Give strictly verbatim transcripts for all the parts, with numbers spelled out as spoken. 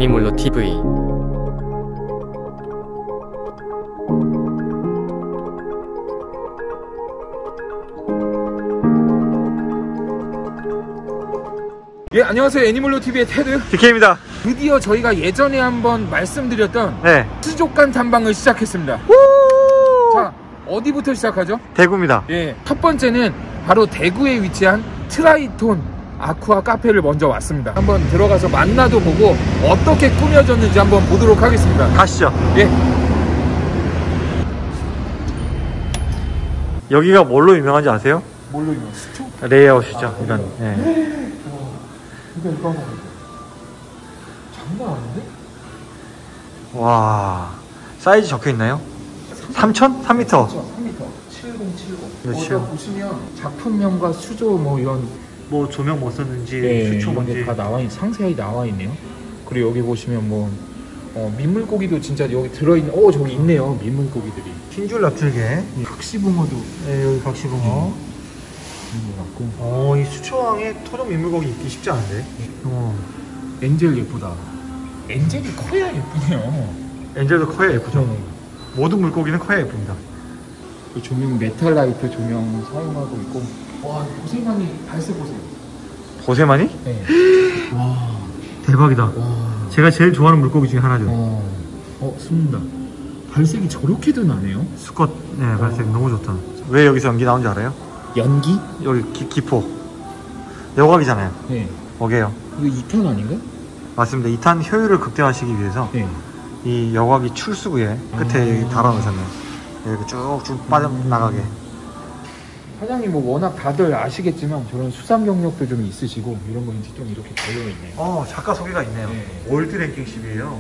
애니몰로 티브이. 예, 안녕하세요. 애니몰로 티비의 테드 디케이입니다. 드디어 저희가 예전에 한번 말씀드렸던 네. 수족관 탐방을 시작했습니다. 자, 어디부터 시작하죠? 대구입니다. 예, 첫 번째는 바로 대구에 위치한 트라이톤 아쿠아 카페를 먼저 왔습니다. 한번 들어가서 만나도 보고 어떻게 꾸며졌는지 한번 보도록 하겠습니다. 가시죠. 예. 여기가 뭘로 유명한지 아세요? 뭘로 유명? 수초? 레이아웃이죠. 아, 이런. 네. 이거 이거 장난 아닌데? 와, 사이즈 적혀 있나요? 삼천? 삼 미터. 삼 미터. 칠공칠공. 그렇죠. 여기다 보시면 작품명과 수조 뭐 이런 뭐 조명 뭐 썼는지, 네, 수초 이런 게 뭔지 다 나와 있, 상세히 나와 있네요. 그리고 여기 보시면 뭐 어, 민물고기도 진짜 여기 들어있는. 어, 저기 있네요. 민물고기들이. 흰줄 납줄개. 각시붕어도. 네, 여기 각시붕어. 있는 것 같고. 어, 이 수초왕에 토종 민물고기 있기 쉽지 않은데. 어. 엔젤 예쁘다. 엔젤이 커야 예쁘네요. 엔젤도 커야 예쁘죠. 네. 모든 물고기는 커야 예쁩니다. 그 조명 메탈 라이트 조명 사용하고 있고. 와, 보세만이 발색 보세요. 보세만이? 네. 와. 대박이다. 와. 제가 제일 좋아하는 물고기 중에 하나죠. 어, 어, 숨는다. 발색이 저렇게도 나네요. 수컷, 네, 발색 너무 좋다. 왜 여기서 연기 나온지 알아요? 연기? 여기 기, 기포. 여과기잖아요. 네. 뭐게요? 이거 이 탄 아닌가? 맞습니다. 이 탄 효율을 극대화시키기 위해서 네. 이 여과기 출수구에 끝에 아. 달아놓으셨네요. 이렇게 쭉쭉 빠져나가게. 사장님 뭐 워낙 다들 아시겠지만 저런 수상 경력도 좀 있으시고 이런 거 이제 좀 이렇게 달려있네요. 어, 작가 소개가 있네요. 네. 월드 랭킹십이에요.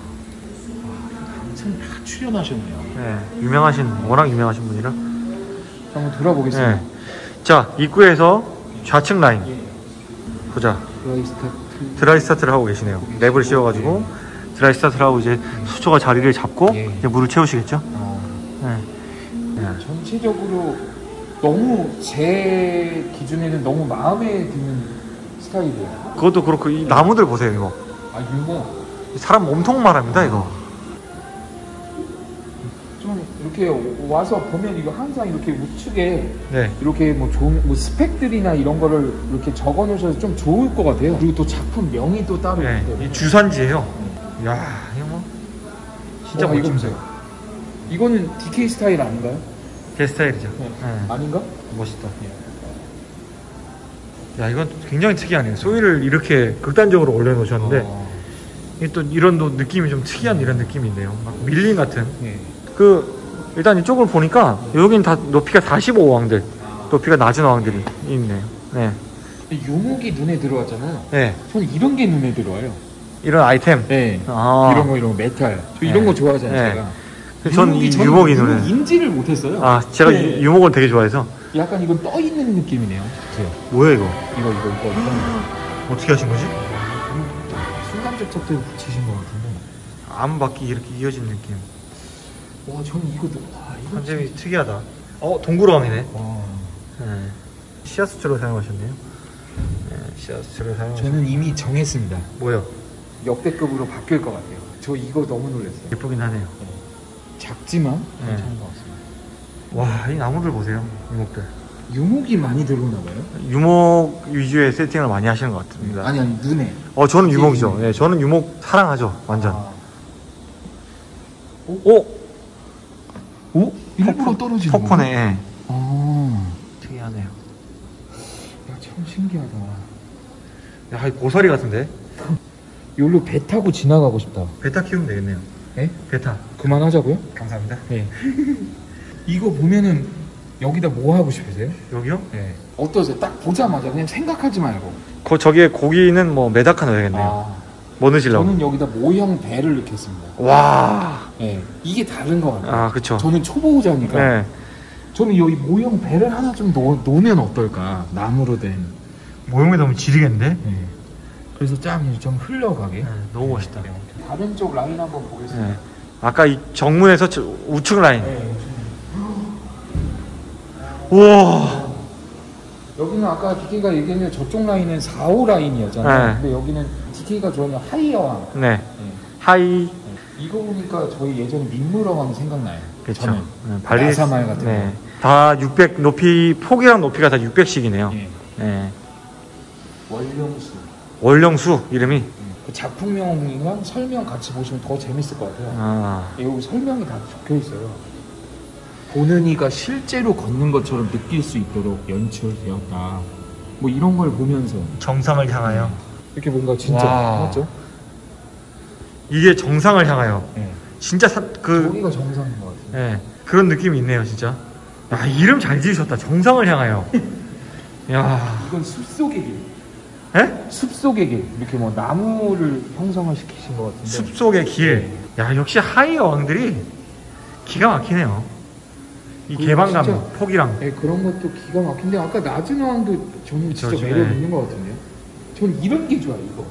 한참 다 출연하셨네요. 네, 유명하신, 워낙 유명하신 분이라. 한번 들어보겠습니다. 네. 자, 입구에서 좌측 라인. 예. 보자. 드라이 스타트. 드라이 스타트를 하고 계시네요. 랩을 씌워가지고 드라이 스타트를 하고 이제 수초가 자리를 잡고 예. 이제 물을 채우시겠죠? 어, 네. 네. 전체적으로 너무 제 기준에는 너무 마음에 드는 스타일이에요. 그것도 그렇고 이 나무들 보세요. 이거 아, 유머. 사람 몸통 말합니다. 이거 좀 이렇게 와서 보면 이거 항상 이렇게 우측에 네. 이렇게 뭐 좋은 뭐 스펙들이나 이런 거를 이렇게 적어 놓으셔서 좀 좋을 것 같아요. 그리고 또 작품 명이 또 따로 네. 있기 때문에. 이 주산지예요. 야, 이거 뭐 진짜 와, 이거 멋집니다. 보세요. 이거는 디케이 스타일 아닌가요? 제 스타일이죠. 네. 네. 아닌가? 멋있다. 야, 이건 굉장히 특이하네요. 소위를 이렇게 극단적으로 올려놓으셨는데 어... 이게 또 이런 또 느낌이 좀 특이한 이런 느낌이 있네요. 막 밀림 같은. 네. 그 일단 이쪽을 보니까 여긴 다 높이가 사십오 어항들, 높이가 낮은 어항들이 있네요. 네. 유목이 눈에 들어왔잖아요. 네. 저는 이런 게 눈에 들어와요. 이런 아이템. 네. 아. 이런 거 이런 거 메탈. 저 네. 이런 거 좋아하잖아요. 네. 제가. 전 이 유목이 눈에. 인지를 못했어요. 아, 제가 네. 유, 유목을 되게 좋아해서. 약간 이건 떠 있는 느낌이네요. 보세요. 뭐야 이거? 이거 이거 이거. 이거. 어떻게 하신 거지? 순간적 척도에 붙이신 것 같은데. 암 바퀴 이렇게 이어진 느낌. 와, 저는 이거 와, 이거 컨셉이 진짜... 특이하다. 어, 동굴어항이네. 와. 네. 씨앗수초를 사용하셨네요. 네, 씨앗수초를 사용하셨. 저는 이미 정했습니다. 뭐요? 역대급으로 바뀔 것 같아요. 저 이거 너무 놀랐어요. 예쁘긴 하네요. 네. 작지만 네. 괜찮은 것 같습니다. 와, 이 나무들 보세요. 유목들. 유목이 많이 들어오나 봐요? 유목 위주의 세팅을 많이 하시는 것 같습니다. 아니 아니 눈에. 어, 저는 유목이죠. 예, 네, 저는 유목 사랑하죠. 완전. 아. 오? 오? 오? 일부러 떨어지는 거? 폭포네. 예. 아. 특이하네요. 야, 참 신기하다. 야, 이 고사리 같은데? 여기로 배 타고 지나가고 싶다. 베타 키우면 되겠네요. 예? 베타. 그만하자고요? 감사합니다. 네. 이거 보면은 여기다 뭐 하고 싶으세요? 여기요? 네. 어떠세요? 딱 보자마자 그냥 생각하지 말고. 거, 저기에 고기는 뭐 메다카 넣어야겠네요. 아, 뭐 넣으시려고? 저는 여기다 모형 배를 넣겠습니다. 와. 네. 이게 다른 것 같아요. 아, 그쵸. 저는 초보자니까. 네. 저는 여기 모형 배를 하나 좀 놓, 놓으면 어떨까? 나무로 된. 모형에 넣으면 지르겠는데? 네. 그래서 짬이 좀 흘러가게. 네, 너무 멋있다. 네. 다른 쪽 라인 한번 보겠습니다. 네. 아까 이 정문에서 저 우측 라인. 네. 우와. 여기는 아까 디케이가 얘기했는데 저쪽 라인은 사 호 라인이었잖아요. 네. 근데 여기는 기계가 좋아하는 하이어왕. 네. 네. 하이. 네. 이거 보니까 저희 예전에 민물어왕 생각나요. 그렇죠. 저는. 네, 발리. 나사말 같은 네. 다 육백 높이, 폭이랑 높이가 다 육백씩이네요. 거. 네. 네. 원령수. 원령수 이름이. 그 작품명이랑 설명 같이 보시면 더 재밌을 것 같아요. 아. 여기 설명이 다 적혀 있어요. 보는 이가 실제로 걷는 것처럼 느낄 수 있도록 연출되었다. 뭐 이런 걸 보면서 정상을 향하여. 이렇게 뭔가 진짜 와. 맞죠? 이게 정상을 향하여. 네. 진짜 사, 그. 저기가 정상인 것 같아요. 네. 그런 느낌이 있네요, 진짜. 야, 이름 잘 지으셨다. 정상을 향하여. 야. 이건 숲속의 길. 에? 숲속의 길. 이렇게 뭐 나무를 형성을 시키신 것 같은데. 숲속의 길. 야, 역시 하이 왕들이 기가 막히네요. 이 그 개방감, 진짜- 폭이랑. 네, 그런 것도 기가 막힌데 아까 낮은 왕도 저는 진짜 그렇죠, 매력 네. 있는 것 같은데요. 저는 이런 게 좋아요. 이거.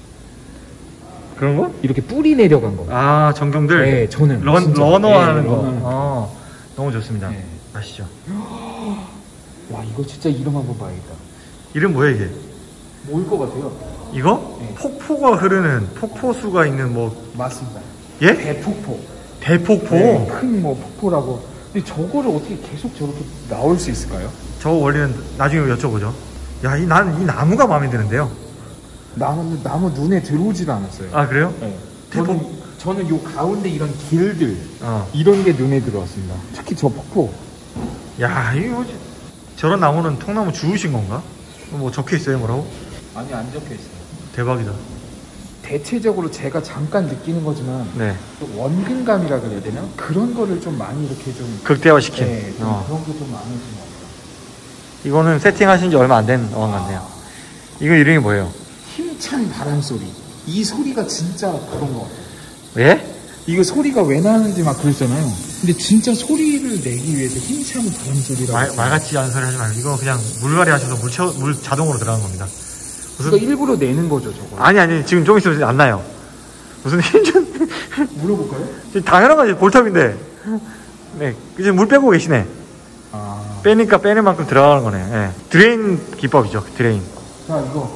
그런 거? 이렇게 뿌리 내려간 거. 아, 전경들. 네, 저는 런, 진짜. 러너 네, 하는 거. 러너. 어, 너무 좋습니다. 네. 아시죠? 와, 이거 진짜 이름 한번 봐야겠다. 이름 뭐야, 이게? 뭘 것 같아요? 이거? 네. 폭포가 흐르는, 폭포수가 있는 뭐, 맞습니다. 예? 대폭포. 대폭포. 네, 큰 뭐 폭포라고. 근데 저거를 어떻게 계속 저렇게 나올 수 있을까요? 저거 원리는 나중에 여쭤보죠. 야, 이, 난, 이 나무가 마음에 드는데요. 나무, 나무 눈에 들어오지도 않았어요. 아, 그래요? 네. 대폭- 저는, 저는 요 가운데 이런 길들, 어. 이런 게 눈에 들어왔습니다. 특히 저 폭포. 야, 이거 뭐지? 저런 나무는 통나무 주우신 건가? 뭐 적혀 있어요, 뭐라고? 아니, 안 적혀 있어요. 대박이다. 대체적으로 제가 잠깐 느끼는 거지만, 네. 좀 원근감이라 그래야 되나? 그런 거를 좀 많이 이렇게 좀. 극대화시킨. 네, 좀 어. 그런 게 좀 많으신 것 같아요. 이거는 세팅하신 지 얼마 안 된 어항 같네요. 이거 이름이 뭐예요? 힘찬 바람 소리. 이 소리가 진짜 그런 것 같아요. 예? 이거 소리가 왜 나는지 막 그랬잖아요. 근데 진짜 소리를 내기 위해서 힘찬 바람 소리라고. 말, 말 같지 않은 소리 하지 말고 이거 그냥 물갈이 하셔서 물, 채워, 물 자동으로 들어간 겁니다. 이거 일부러 내는 거죠, 저거. 아니 아니 지금 좀 있으면 안 나요. 무슨 힘좀 물어볼까요? 당연한 거지. 볼탑인데. 네, 이제 물 빼고 계시네. 아. 빼니까 빼는 만큼 들어가는 거네. 예. 드레인 기법이죠. 드레인. 자, 이거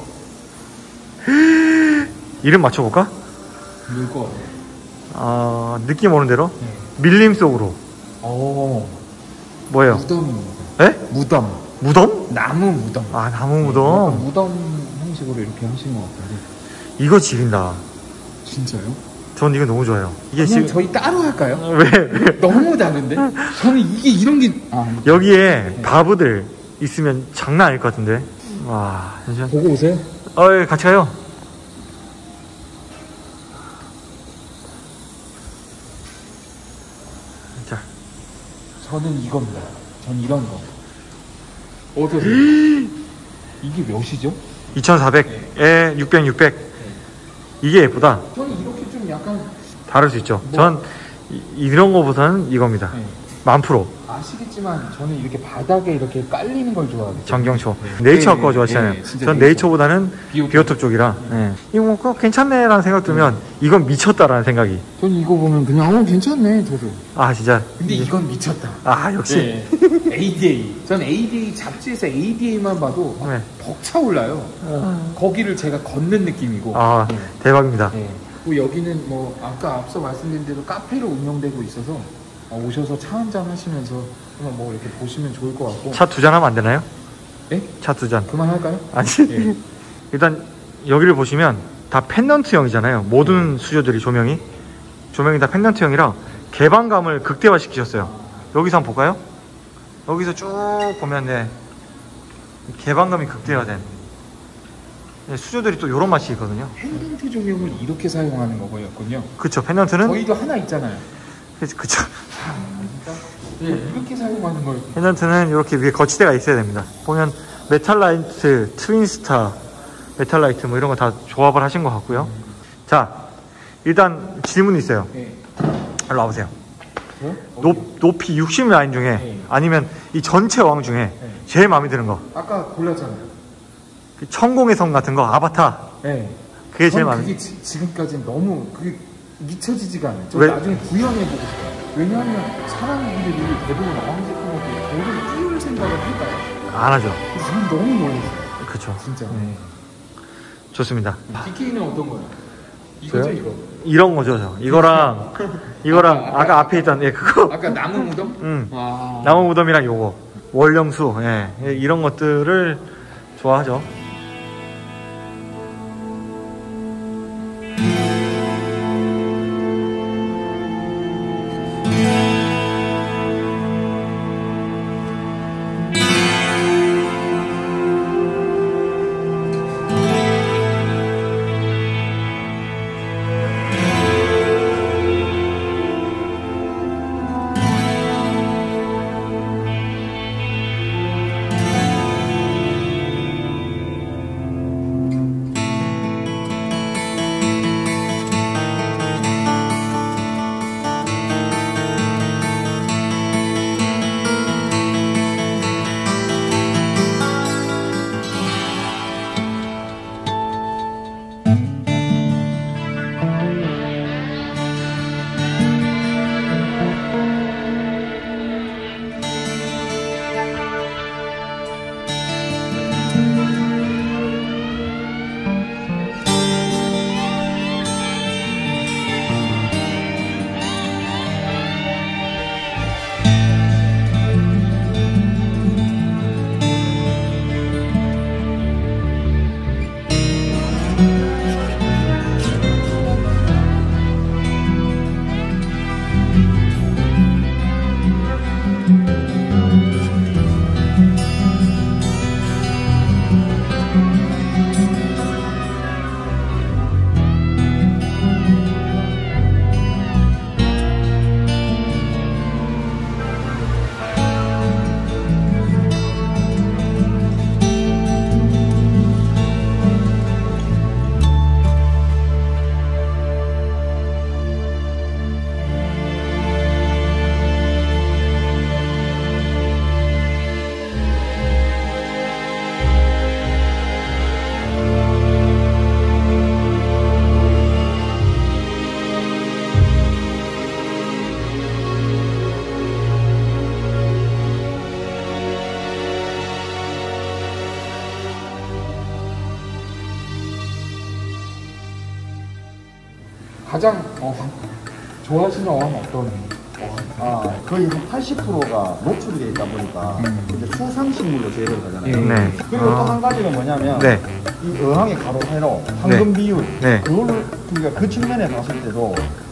이름 맞춰볼까? 물 거. 아, 느낌 오는 대로 네. 밀림 속으로. 어. 뭐예요? 무덤입니다. 예? 무덤. 무덤? 나무 무덤. 아, 나무 약간 무덤. 무덤 형식으로 이렇게 하신 것 같은데. 이거 지린다. 진짜요? 전 이거 너무 좋아요. 이게 그냥 지금 저희 따로 할까요? 왜, 왜? 너무 다른데? 저는 이게 이런 게. 아, 여기에 바브들 있으면 장난 아닐 것 같은데. 와, 잠시만. 보고 오세요. 어, 예, 같이 가요. 자, 저는 이겁니다. 전 이런 거. 어떠세요? 이게 몇이죠? 이천사백에 육백, 육백. 이게 예쁘다. 저는 이렇게 좀 약간. 다를 수 있죠. 뭐- 전 이, 이런 거보다는 이겁니다. 네. 만 프로. 아시겠지만 저는 이렇게 바닥에 이렇게 깔리는 걸 좋아하거든요. 정경초. 네. 네이처 네, 거 네, 좋아하시잖아요. 네, 진짜 전 네이처. 네이처보다는 비오톱. 비오톱 쪽이라. 네. 이거 뭐 그거 괜찮네라는 생각 들면 이건 미쳤다라는 생각이. 저는 이거 보면 그냥 어 괜찮네 저도. 아 진짜. 근데 이건 미쳤다. 아 역시. 네. 에이디에이. 전 에이디에이 잡지에서 에이디에이만 봐도 막 네. 벅차올라요. 거기를 제가 걷는 느낌이고. 아 네. 대박입니다. 네. 그리고 여기는 뭐 아까 앞서 말씀드린 대로 카페로 운영되고 있어서 어, 오셔서 차 한잔 하시면서 한번 뭐 이렇게 보시면 좋을 것 같고. 차 두 잔 하면 안 되나요? 네? 차 두 잔. 그만할까요? 아니. 네. 일단 여기를 보시면 다 펜던트형이잖아요. 모든 수조들이 조명이 조명이 다 펜던트형이라 개방감을 극대화시키셨어요. 여기서 한번 볼까요? 여기서 쭉 보면 네, 개방감이 극대화된 네, 수조들이 또 이런 맛이 있거든요. 펜던트 조명을 이렇게 사용하는 거였군요. 그쵸. 펜던트는 저희도 하나 있잖아요. 그쵸. 네, 이렇게 사용하는 걸. 펜던트는 이렇게 위에 거치대가 있어야 됩니다. 보면 메탈라이트, 트윈스타, 메탈라이트 뭐 이런 거 다 조합을 하신 것 같고요. 자, 일단 질문이 있어요. 네. 일로 와보세요. 네? 높, 높이 육십 라인 중에 네. 아니면 이 전체 왕 중에 네. 제일 마음에 드는 거. 아까 골랐잖아요. 그 천공의 성 같은 거, 아바타. 네. 그게 제일 전 마음에 그게 지, 지금까지 너무 그게 미쳐지지가 않아요. 저 왜? 나중에 구현해보고 싶어요. 왜냐하면 사람들이 대부분 어항제품을 거기를 띄울 생각을 할까요? 안 하죠. 저는 너무 멀었어요. 그쵸. 진짜. 음. 좋습니다. 디케이는 어떤 거예요? 이거죠, 저요? 이거. 이런 거죠. 저. 이거랑 이거랑 아까, 아까 앞에 있던 예 그거. 아까 나무 무덤? 음. 아. 나무 무덤이랑 요거 월령수 예, 예 이런 것들을 좋아하죠. 가장 어, 좋아하시는 어항 어떤? 아, 거의 한 팔십 퍼센트가 노출이 돼 있다 보니까 음. 이제 수상식물로 제외를 하잖아요. 예. 네. 그리고 또 한 가지는 뭐냐면 네. 이 어항의 가로 세로 황금 비율 네. 그걸 그러니까 그 측면에 봤을 때도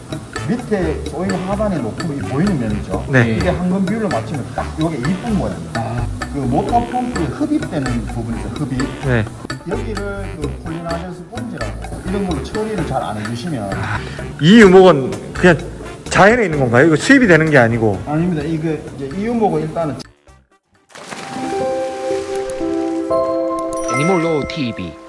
밑에 소일 하단의 높음이 보이는 면이죠. 네. 이게 황금 비율로 맞추면 딱 이게 이쁜 모양입니다. 아, 그 모터 펌프에 흡입되는 부분이죠. 흡입. 네. 여기를 그 폴리나이저 스폰지라고 이런 걸로 처리를 잘 안 해주시면 이 유목은 그냥 자연에 있는 건가요? 이거 수입이 되는 게 아니고. 아닙니다. 이게 이제 이유목은 일단은 애니몰로 티비